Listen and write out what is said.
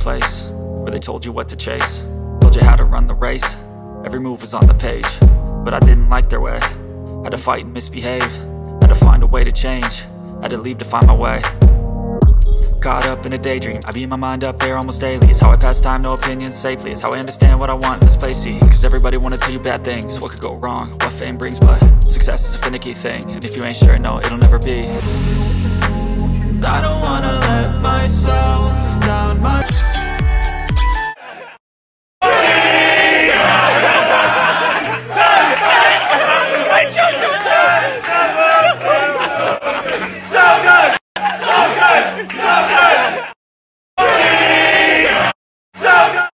place where they told you what to chase, told you how to run the race. Every move was on the page, but I didn't like their way. Had to fight and misbehave, had to find a way to change, had to leave to find my way. Caught up in a daydream, I beat my mind up there almost daily. It's how I pass time, no opinions safely. It's how I understand what I want in this place, see. Cause everybody wanna tell you bad things, what could go wrong, what fame brings. But success is a finicky thing, and if you ain't sure, no, it'll never be. I don't wanna let myself down.